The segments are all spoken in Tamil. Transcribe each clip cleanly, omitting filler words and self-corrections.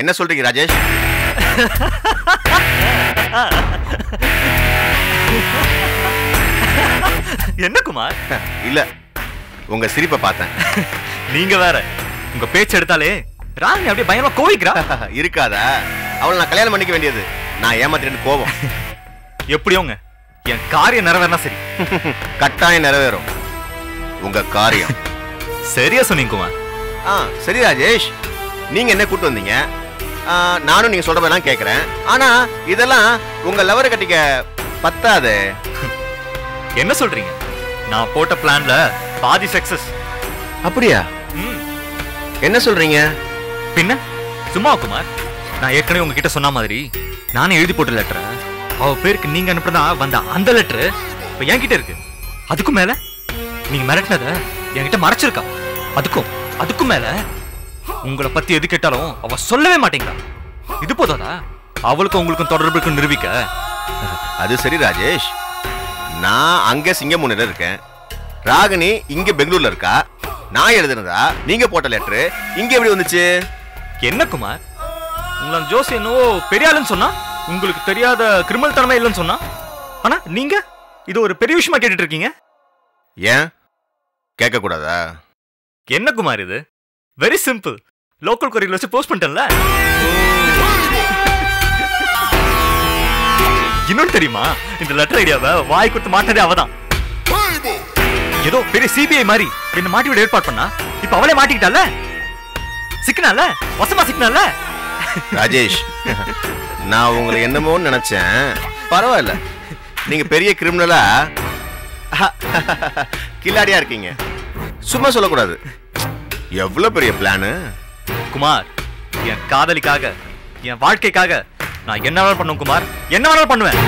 என்ன சொல்றீங்க ராஜேஷ்? என்ன குமார்? இல்ல, உங்க சிரிப்பை பார்த்தேன். நீங்க வேற, உங்க பேச்சு எடுத்தாலே ராணி அப்படியே பயமா கோவிக்கிறா. இருக்காதா? அவளை நான் கல்யாணம் பண்ணிக்க வேண்டியது. நான் ஏமாத்திட்டு கோவம். எப்படியோங்க என் காரியம் நிறைவேறினா சரி. கட்டாயம் நிறைவேறும் உங்க காரியம். சரியா சொன்னீங்க குமார். சரி ராஜேஷ், நீங்க என்ன கூட்டு வந்தீங்க? நானும் நீங்க சொல்றதெல்லாம் கேட்கிறேன். ஆனா இதெல்லாம் உங்க லவரை கட்டிக்க பத்தாது. என்ன சொல்றீங்க? நான் போட்ட பிளான்ல பாதி சக்சஸ். அப்படியா? என்ன சொல்றீங்க? பின்ன சும்மா குமார், நான் ஏற்கனவே உங்ககிட்ட சொன்ன மாதிரி நானே எழுதி போட்ட லெட்டர் அவ பேருக்கு நீங்க அனுப்புறதா வந்த அந்த லெட்டர் இப்ப என்கிட்ட இருக்கு. அதுக்கும் மேல நீங்க மிரட்டினத என்கிட்ட மறைச்சிருக்கா. அதுக்கும் மேல உங்களை பத்தி எது கேட்டாலும் அவ சொல்லவே மாட்டேங்கிறா. இது போதாதா அவளுக்கும் உங்களுக்கும் தொடர்பு இருக்குன்னு நிரூபிக்க? அது சரி ராஜேஷ், நான் அங்க சிங்கமுனையில இருக்கேன், ராகினி இங்க பெங்களூர்ல இருக்கா. நான் எழுதுனதா நீங்க போட்ட லெட்டர் இங்க எப்படி வந்துச்சு? என்ன குமார், உங்களை ஜோசி என்னவோ பெரிய ஆளுன்னு சொன்னா, உங்களுக்கு தெரியாத கிரிமினல் தனமே இல்லைன்னு சொன்னா, ஆனா நீங்க இது ஒரு பெரிய விஷயமா கேட்டுட்டு இருக்கீங்க. ஏன் கேட்க கூடாதா? என்ன குமார் இது? Very simple. லோக்கல் கொரியர் வச்சு போஸ்ட் பண்ணிட்டேன்ல. இன்னொன்னு தெரியுமா, இந்த லெட்டர் ஐடியாவை வாய் கொடுத்து மாட்டதே அவதான். ஏதோ பெரிய சிபிஐ மாதிரி என்ன மாட்டி விட ஏற்பாடு பண்ணா, இப்ப அவளே மாட்டிக்கிட்டால. சிக்கனால, வசமா சிக்கனால. ராஜேஷ், நான் உங்களை என்னமோன்னு நினைச்சேன். பரவாயில்ல, நீங்க பெரிய கிரிமினலா கில்லாடியா இருக்கீங்க. சும்மா சொல்லக்கூடாது. எவ்வளவு பெரிய பிளானு குமார். என் காதலிக்காக, என் வாழ்க்கைக்காக நான் என்ன வேணாலும் பண்ணுவேன் குமார், என்ன வேணாலும் பண்ணுவேன்.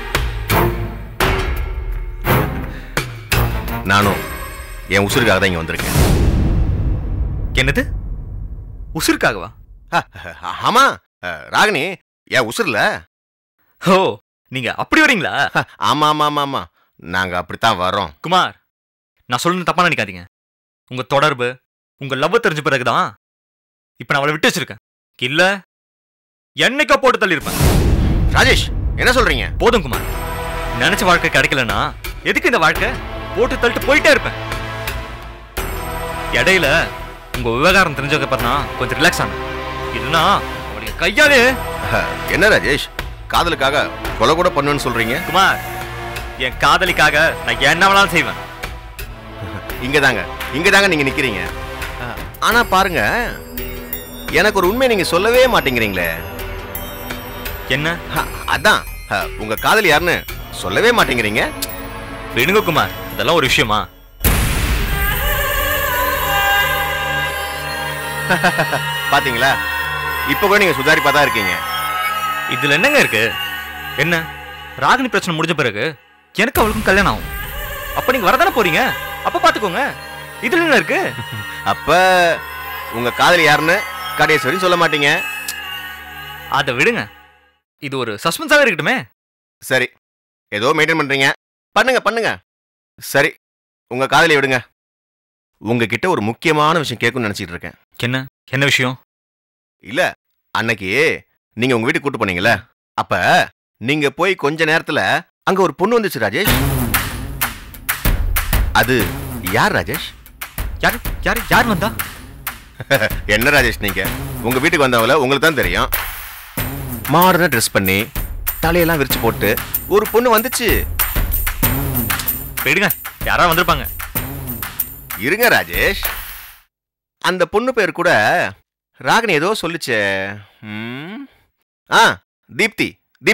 நானும் என் உசுருக்காக தான் இங்க வந்திருக்கேன். என்னது உசுருக்காகவா? ஆமா ராகினி, என் உசுர்ல. ஓ, நீங்க அப்படி வரீங்களா? ஆமா ஆமா ஆமா ஆமா, நாங்க அப்படித்தான் வரோம். குமார், நான் சொல்லணும் தப்பா நினைக்காதீங்க. உங்க தொடர்பு, உங்க லவ் தெரிஞ்ச பிறகுதான் இப்ப நான் அவளை விட்டு வச்சிருக்கேன். இல்ல என்னைக்கோ போட்டு தள்ளி இருப்பேன். ராஜேஷ், என்ன சொல்றீங்க? போதும் குமார், நினைச்ச வாழ்க்கை கிடைக்கலன்னா எதுக்கு இந்த வாழ்க்கை? போட்டு தள்ளிட்டு போயிட்டே இருப்பேன். இடையில உங்க விவகாரம் தெரிஞ்சதுக்கு அப்புறம் தான் கொஞ்சம் ரிலாக்ஸ் ஆனேன். இல்லைன்னா அவளுடைய கையாலே. என்ன ராஜேஷ், காதலுக்காக கொலை கூட பண்ணுவேன்னு சொல்றீங்க? குமார், என் காதலிக்காக நான் என்ன வேணாலும் செய்வேன். இங்கதாங்க நீங்க நிக்கிறீங்க. ஆனா பாருங்க, எனக்கு ஒரு உண்மை நீங்க சொல்லவே மாட்டேங்கிறீங்களே. என்ன? அதான் உங்க காதலி யாருன்னு சொல்லவே மாட்டேங்கிறீங்க. விடுங்க குமார், இதெல்லாம் ஒரு விஷயமா? பாத்தீங்களா, இப்ப கூட நீங்க சுதாரிப்பா தான் இருக்கீங்க. இதுல என்னங்க இருக்கு? என்ன, ராகினி பிரச்சனை முடிஞ்ச பிறகு எனக்கு அவளுக்கும் கல்யாணம் ஆகும். அப்ப நீங்க வரதானே போறீங்க, அப்ப பாத்துக்கோங்க. இதுல என்ன இருக்கு? அப்ப உங்க காதலி யாருன்னு கடைசி வரையும் சொல்ல மாட்டீங்க. அதை விடுங்க, இது ஒரு சஸ்பென்ஸாவே இருக்கட்டுமே. சரி, ஏதோ மெயின்டைன் பண்றீங்க, பண்ணுங்க. சரி, உங்க காதலி விடுங்க. உங்ககிட்ட ஒரு முக்கியமான விஷயம் கேட்கணும்னு நினைச்சிட்டு இருக்கேன். என்ன விஷயம்? இல்ல, அன்னைக்கு நீங்க உங்க வீட்டுக்கு கூட்டு போனீங்கல்ல, அப்ப நீங்க போய் கொஞ்ச நேரத்துல அங்க ஒரு பொண்ணு வந்துச்சு ராஜேஷ். அது யார் ராஜேஷ்? யார் வந்தா? என்ன ராஜேஷ், நீங்க உங்க வீட்டுக்கு வந்தவங்கள உங்களுக்கு தான் தெரியும். மாடர்னா ட்ரெஸ் பண்ணி தலையெல்லாம் விரிச்சு போட்டு ஒரு பொண்ணு வந்துச்சு. போயிடுங்க, யாரா வந்திருப்பாங்க. இருங்க ராஜேஷ், அந்த பொண்ணு பேர் கூட ராகினி ஏதோ சொல்லுச்சே. தீப்தி.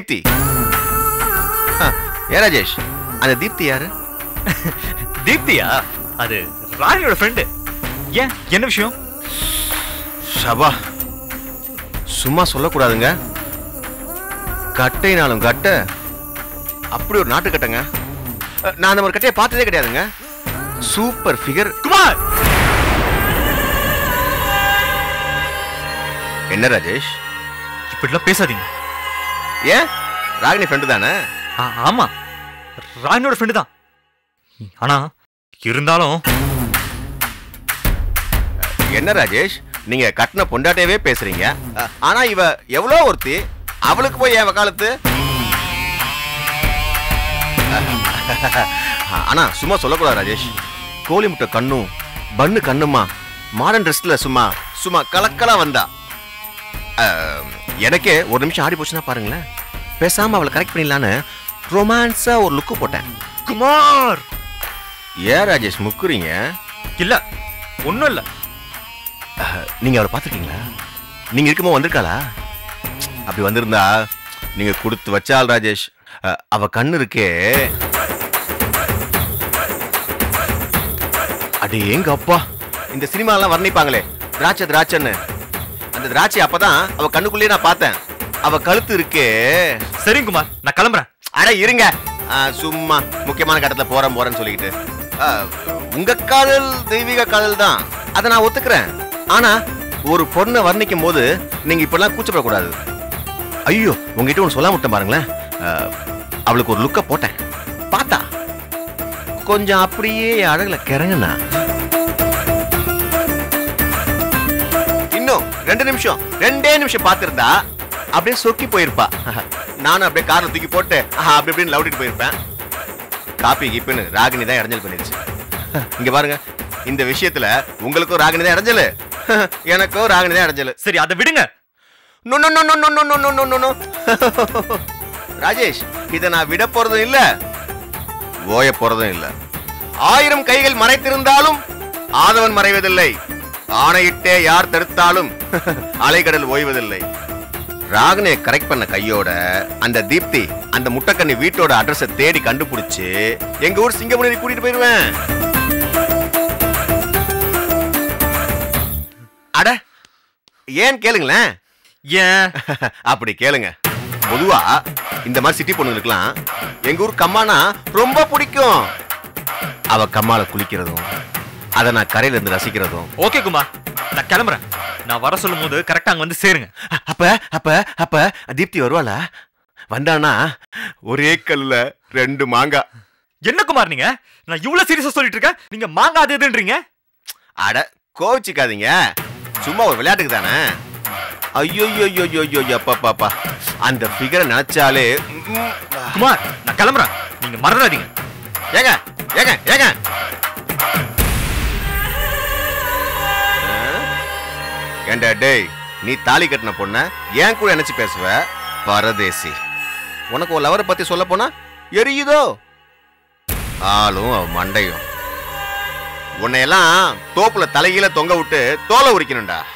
ஏ ராஜேஷ், அந்த தீப்தி யாரு? தீப்தியா? அது ராகினியோட ஃப்ரெண்டு. ஏன், என்ன விஷயம்? ஷபா, சும்மா சொல்லக்கூடாதுங்க. கட்டைனாலும் கட்ட அப்படி ஒரு நாட்டு கட்டைங்க. நான் அந்த ஒரு கட்டையை பார்த்ததே கிடையாதுங்க. Super figure. குமார், என்ன ராஜேஷ், இப்படிலாம் பேசாதீங்க. ஏன், ராகினி ஃப்ரெண்டு தானே? ஆமா, ராகினியோட ஃப்ரெண்டு தான். ஆனா இருந்தாலும் என்ன ராஜேஷ், நீங்க கட்டின பொண்டாட்டியவே பேசுறீங்க. ஆனா இவ எவ்வளோ ஒருத்தி, அவளுக்கு போய் ஏன் வக்காலத்து? ஆனா சும்மா சொல்லக்கூடாது ராஜேஷ். கோழி முட்டை கண்ணும் பண்ணு கண்ணுமா மாடர்ன் ட்ரெஸ்ல சும்மா சும்மா கலக்கலா வந்தா. எனக்கே ஒரு நிமிஷம் ஆடி போச்சுன்னா பாருங்களேன். பேசாம அவளை கரெக்ட் பண்ணிடலான்னு ரொமான்ஸா ஒரு லுக்கு போட்டேன். குமார், ஏன் ராஜேஷ் முக்குறீங்க? இல்ல ஒண்ணும் இல்ல. நீங்க அவளை பார்த்துருக்கீங்களா? நீங்க இருக்கும்போது வந்திருக்காளா? அப்படி வந்திருந்தா நீங்க கொடுத்து வச்சால் ராஜேஷ். அவ கண்ணு இருக்கே, அடே எங்க அப்பா, இந்த சினிமாலாம் வர்ணிப்பாங்களே திராட்சை திராட்சைன்னு, அந்த திராட்சை அப்பதான் அவ கண்ணுக்குள்ளேயே நான் பார்த்தேன். அவ கழுத்து இருக்கே. சரிங்க குமார், நான் கிளம்புறேன். அட இருங்க, சும்மா முக்கியமான கட்டத்துல போறேன்னு சொல்லிக்கிட்டு. உங்க காதல் தெய்வீக காதல் தான், அதை நான் ஒத்துக்கிறேன். ஆனா ஒரு பொண்ணை வர்ணிக்கும் போது நீங்க இப்பெல்லாம் கூச்சப்படக்கூடாது. ஐயோ, உங்ககிட்ட ஒன்று சொல்லாம விட்டேன் பாருங்களேன். அவளுக்கு ஒரு லுக்க போட்டேன், பார்த்தா கொஞ்சம் அப்படியே அழகுல கிறங்குனா. இன்னும் 2 நிமிஷம் 2 நிமிஷம் பார்த்திருந்தா அப்படியே சொக்கி போயிருப்பா. நானும் அப்படியே கார்ல தூக்கி போட்டு அப்படி இப்படின்னு லவுடிட்டு போயிருப்பேன். காப்பி கீப்புன்னு ராகினி தான் இடைஞ்சல் பண்ணிருச்சு. இங்க பாருங்க, இந்த விஷயத்துல உங்களுக்கும் ராகினி தான் இடைஞ்சல், எனக்கும் ராகினி தான் இடைஞ்சல். சரி, அதை விடுங்க. ராஜேஷ், இதை நான் விட போறதும் இல்ல, ஓய போறதும் இல்ல. 1000 கைகள் மறைத்திருந்தாலும் ஆதவன் மறைவதில்லை, ஆணையிட்டே யார் தடுத்தாலும் அலைக்கடல் ஓய்வதில்லை. ராகனை கரெக்ட் பண்ண கையோட அந்த தீப்தி அந்த முட்டைக்கண்ணி வீட்டோட அட்ரஸை தேடி கண்டுபிடிச்சு எங்க ஊர் சிங்கமுனி கூட்டிட்டு போயிருவேன். அட ஏன் கேளுங்களேன். ஏன் அப்படி கேளுங்க. பொதுவா இந்த மாதிரி சிட்டி பொண்ணுங்களுக்குலாம் எங்க ஊர் கம்மானா ரொம்ப பிடிக்கும். அவ கம்மால குளிக்கிறதும் அதை நான் கரையில இருந்து ரசிக்கிறதும். ஓகே குமார், நான் கிளம்புறேன். நான் வர சொல்லும் போது கரெக்டா அங்க வந்து சேருங்க. அப்ப அப்ப அப்ப தீப்தி வருவாளா? வந்தானா ஒரே கல்ல 2 மாங்காய். என்ன குமார் நீங்க, நான் இவ்வளவு சீரியஸா சொல்லிட்டு இருக்கேன், நீங்க மாங்காய் அது எதுன்றீங்க? அட கோவிச்சுக்காதீங்க, சும்மா ஒரு விளையாட்டுக்கு தானே. ஐயோ அப்பா, அந்த ஃபிகரை நினைச்சாலே. குமார், நான் கிளம்புறேன், நீங்க மறந்துடாதீங்க. ஏங்க ஏங்க ஏங்க, ஏண்டா டேய், நீ தாலி கட்டின பொண்ண ஏன் கூட நினைச்சு பேசுவ? பரதேசி, உனக்கு ஒரு லவரை பத்தி சொல்ல போனா எரியுதோ ஆளும் அவ மண்டையும். உன்னையெல்லாம் தோப்புல தலைகீழ தொங்க விட்டு தோலை உரிக்கணும்டா.